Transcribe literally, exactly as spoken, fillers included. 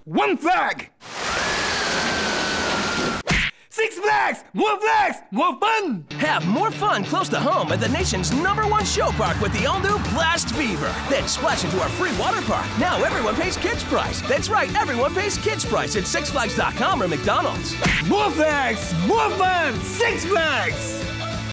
one flag. Six Flags! More flags! More fun! Have more fun close to home at the nation's number one show park with the all-new Blast Fever. Then splash into our free water park. Now everyone pays kids price. That's right, everyone pays kids price at Six Flags dot com or McDonald's. More flags! More fun! Six Flags!